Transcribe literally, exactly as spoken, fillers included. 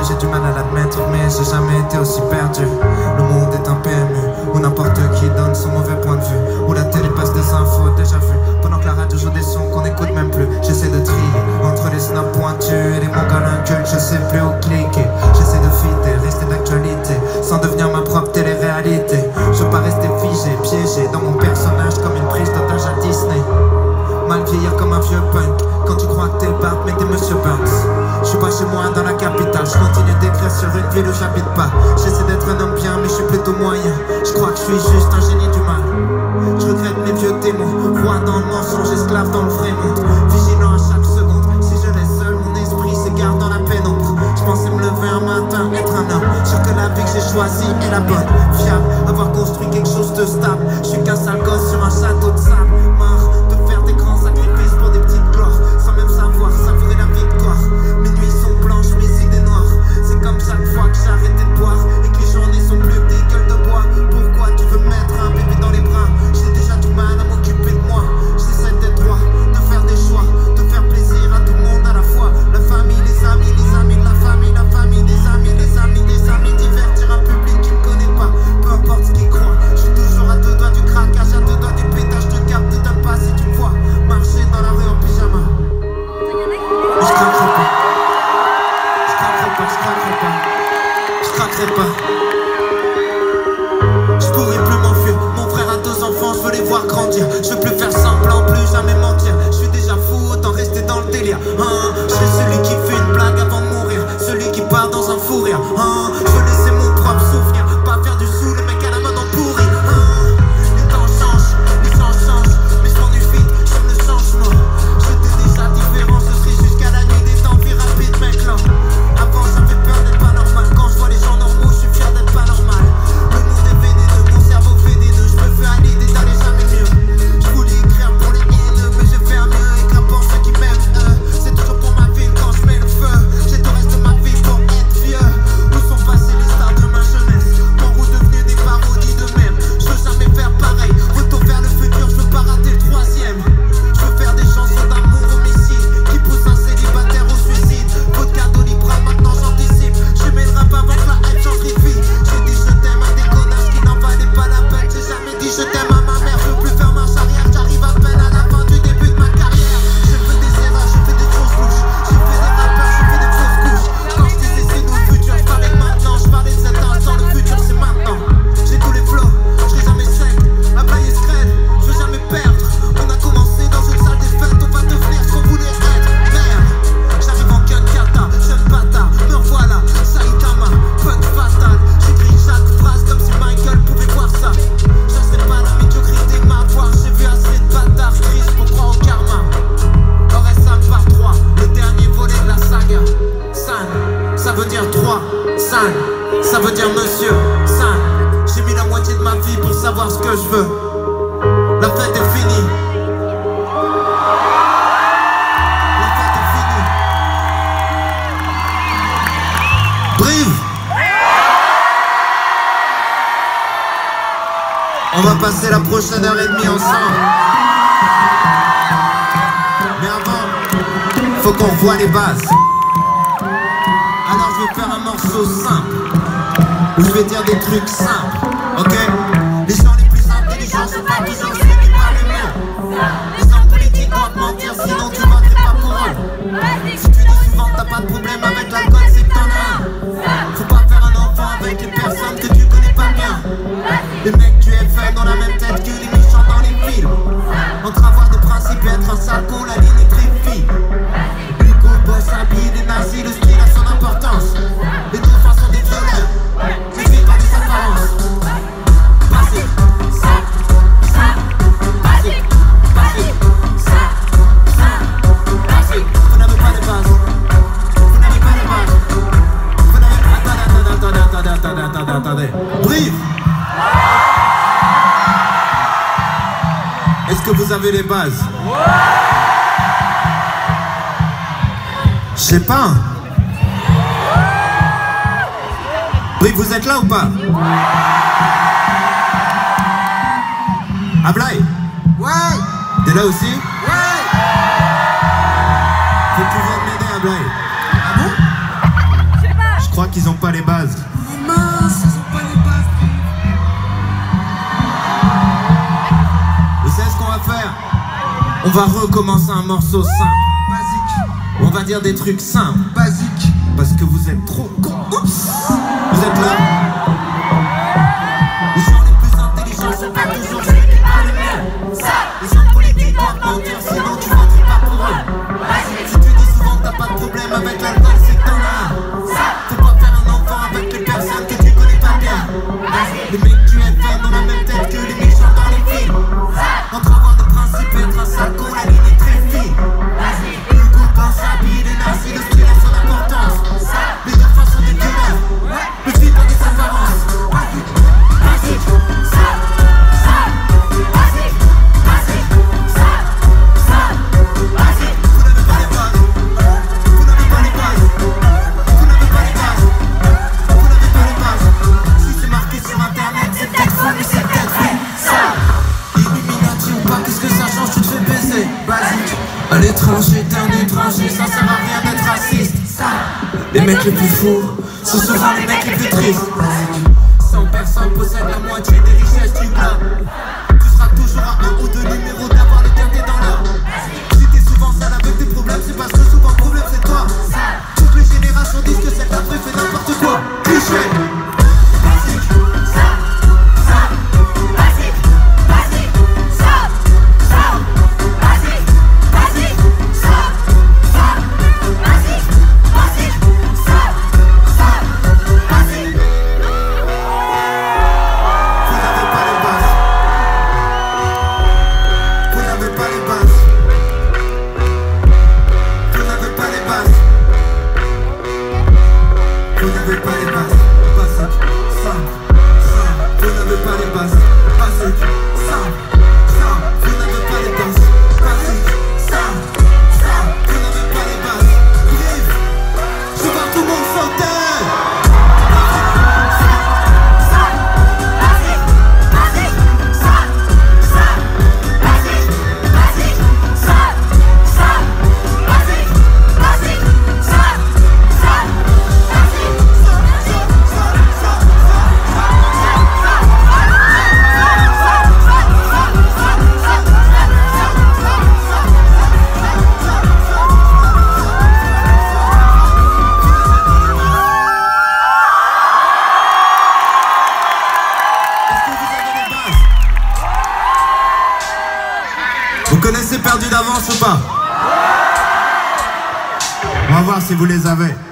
j'ai du mal à l'admettre, mais j'ai jamais été aussi perdu. Le monde est un P M U, où n'importe qui donne son mauvais point de vue, où la télé passe des infos déjà vues, pendant que la radio joue des sons qu'on n'écoute même plus. J'essaie de trier entre les snaps pointus et les mongols incultes, je sais plus où cliquer. J'essaie de fitter, rester d'actualité, sans devenir ma propre télé-réalité. Je veux pas rester figé, piégé dans mon personnage comme une prise d'otage à Disney. Mal vieillir comme un vieux punk, quand tu crois que t'es Bart mais t'es Monsieur Burns. Je suis pas chez moi dans la capitale, je continue d'écrire sur une ville où j'habite pas. J'essaie d'être un homme bien mais je suis plutôt moyen. Je crois que je suis juste un génie du mal. Je regrette mes vieux témoins, roi dans le mensonge, esclave dans le vrai monde. Vigilant à chaque seconde, si je laisse seul mon esprit s'égare dans la pénombre. Je pensais me lever un matin, être un homme, sûr que la vie que j'ai choisie est la bonne. Fiable, avoir construit quelque chose de stable. Je suis qu'un sale gosse sur un château de sable. Marre de faire des grands sacrifices pour des petites gloires, sans même savoir savourer la victoire. Mes nuits sont blanches, mes idées noires. C'est comme chaque fois que j'ai arrêté de boire et que les journées sont plus que des gueules de bois. Pourquoi tu veux mettre un bébé dans les bras? J'ai déjà du mal à m'occuper de moi. J'essaie d'être droit, de faire des choix, de faire plaisir à tout le monde à la fois. La famille, les amis, les amis de la famille, la famille des amis, les amis des amis. Divertir un public qui me connaît pas, peu importe ce qu'il croit. Je suis toujours à deux doigts du craquage, à deux doigts du pétage de cap. Ne t'aime pas si tu me vois marcher dans la rue en pyjama. Je craquerai pas, je craquerai pas, je craquerai pas, je craquerai pas. Je pourrais plus m'enfuir, mon frère a deux enfants, je veux les voir grandir. Je veux plus faire semblant, plus jamais mentir. Je suis déjà fou, autant rester dans le délire. Hein, je suis celui qui fait une blague avant de mourir, celui qui part dans un fou rire. Hein, je veux laisser mon propre souvenir, pas faire du sou, le mec à la main dans pourri. Hein, les temps changent, les gens changent, mais je m'ennuie vite, j'aime le changement. J'étais déjà différent, ce serait jusqu'à la nuit des temps vie rapide, mec là. Avant ça fait peur d'être pas normal, quand je vois les gens normaux, je suis fier d'être pas normal. Le monde est vénéneux, mon cerveau fait des nœuds, je me fais à l'idée d'aller jamais mieux. Je voulais écrire pour les haineux, mais je vais faire mieux, écrire pour ceux qui m'aiment, eux. C'est toujours pour ma ville quand je mets le feu. J'ai tout le reste de ma vie pour être vieux. Où sont passés les stars de ma jeunesse? Pour où devenus des parodies d'eux-mêmes? Je veux jamais faire pareil, retour vers le futur, je veux pas rater le troisième. Je veux faire des chansons d'amour homicide qui poussent un célibataire au suicide. Vodka Doliprane, maintenant j'anticipe. J'aimais le rap avant que la haine gentrifie. J'ai dit je t'aime à des connards qui n'en valaient pas la peine. J'ai jamais dit je t'aime à ma mère. Je veux plus faire marche arrière, j'arrive à peine à la fin du début de ma carrière. J'ai fait des erreurs, j'ai fait des fausses couches. J'ai fait des rappeurs, j'ai fait des fausses couches. Quand je disais c'est nous le futur, je parlais maintenant. Je parlais de cet instant, le futur c'est maintenant. J'ai tous les flows, je serai jamais sec. Ma baille est scred, je veux jamais perdre. On a commencé dans une salle des fêtes, on va devenir ce qu'on voulait être. Merde, j'arrive en gun kata, jeune bâtard, me revoilà, Saitama, punk fatal. J'écris chaque phrase comme si Michael pouvait voir ça. Je serai pas la médiocrité de ma voix, j'ai vu assez de bâtards tristes pour croire au karma. Orelsan par trois, le dernier volet de la saga. San, ça veut dire trois, San, ça veut dire monsieur, San. J'ai mis la moitié de ma vie pour savoir ce que je veux. La fête est finie. La fête est finie. Brive. On va passer la prochaine heure et demie ensemble. Mais avant, faut qu'on revoie les bases. Alors je vais faire un morceau simple, où je vais dire des trucs simples, ok? Les gens les plus intelligents sont pas toujours ceux qui parlent le mieux. Les hommes politiques doivent mentir, sinon tu voterais pas pour eux. Si tu dis souvent que t'as pas de problème avec l'alcool, c'est que t'en as un. Faut pas faire un enfant avec une personne que tu connais pas bien. Les mecs du F N ont la même tête que les méchants dans les films. Entre avoir des principes et être un sale con, la ligne est très fine. Hugo Boss habillé des nazis, le style a son importance. Les deux façons des violeurs, mais c'est pas des apparences. Basique, ça, ça, basique, basique, ça, ça, basique. Vous n'avez pas de base, vous n'avez pas de base, vous n'avez pas. Attendez, attendez, attendez, attendez, attendez. Brive. Est-ce que vous avez les bases? Je sais pas. Oui, vous êtes là ou pas? Ablaï? Ouais. T'es là aussi? Ouais. Faut que tu viennes m'aider, Ablaï. Ah bon? Je sais pas. Je crois qu'ils ont pas les bases. Oh mince, ils ont pas les bases. Vous savez ce qu'on va faire? On va recommencer un morceau simple. Basique. On va dire des trucs simples. Basique. Parce que vous êtes trop cons. Oups. Vous êtes là? Les gens les plus intelligents sont pas toujours ceux qui parlent le mieux. Les hommes politiques doivent mentir, sinon tu voterais pas pour eux. Si tu dis souvent que t'as pas de problème avec l'alcool, c'est que t'en as un. Faut pas faire un enfant avec les personnes que tu connais pas bien. Les mecs du F N ont la même tête que les méchants dans les films. Entre avoir des principes et être un sale con, la ligne est très fine. Hugo pense à habiller les nazis, le style a son importance. Les deux façons des guerres, le vide a des apparences. Basique, ça, ça, basique, basique, ça, ça, basique. Vous n'avez pas les bases, vous n'avez pas les bases, vous n'avez pas les bases, vous n'avez pas les bases. Si c'est marqué sur internet, c'est peut-être faux, mais c'est peut-être vrai. Ça, Illuminati ou pas, qu'est-ce que ça change, tu te fais baiser. Basique, à l'étranger, t'es un étranger, ça sert à rien d'être raciste. Ça, les mecs les plus fous, ce sera les mecs les plus tristes. cent personnes possèdent la moitié des richesses du globe. Tu seras toujours à un ou deux numéros d'avoir le dernier dans l'heure. Si t'es souvent seul avec tes problèmes, c'est parce que souvent le problème c'est toi. Toutes les générations disent que celle d'après fait n'importe quoi. Cliché. Basique, ça, ça, basique, basique, ça, ça, basique, basique, ça, ça, basique, basique, ça, ça, basique. Vous n'avez pas les bases. Vous n'avez pas les bases. Vous n'avez pas les bases. Basique, simple, simple. Vous n'avez pas les bases. Basique, simple, simple. Vous n'avez pas les bases. Basique, simple, simple. Vous n'avez pas les bases. Vive. Je vois tout le monde sauter. Vous connaissez Perdu d'avance ou pas? On va voir si vous les avez.